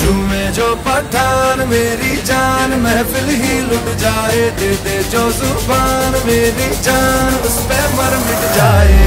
झूमे जो पठान मेरी जान महफिल ही लुट जाए, दे दे जो जुबान मेरी जान उस पे मर मिट जाए।